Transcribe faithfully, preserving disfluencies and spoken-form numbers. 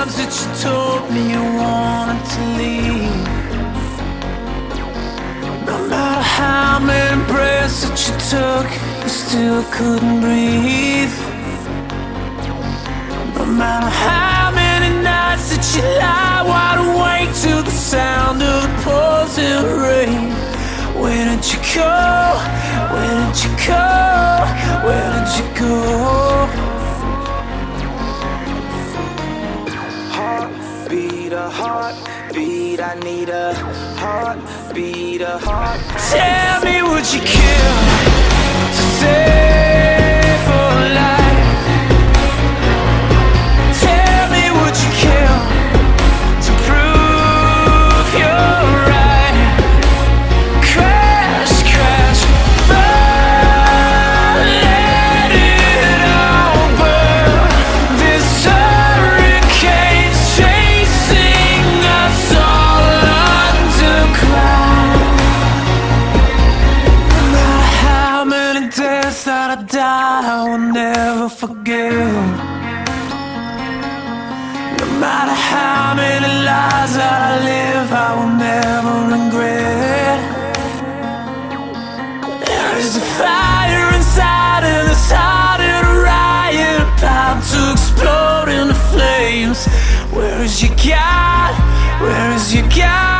times that you told me you wanted to leave. No matter how many breaths that you took, you still couldn't breathe. No matter how many nights that you lie wide awake to the sound of the pouring rain. Where did you go? Where did you go? Where did you go? Heartbeat, a heartbeat, I need a heartbeat, a heart. Tell me, would you kill to save a life? Tell me, would you kill to prove you're right? Crash, crash, burn, let it all burn. This hurricane's chasing us all underground. No matter how many days that I die, I will never forget. No matter how many lives that I live, I will never regret. There is a fire inside and it's hot and a riot about to explode into flames. Where is your God? Where is your God?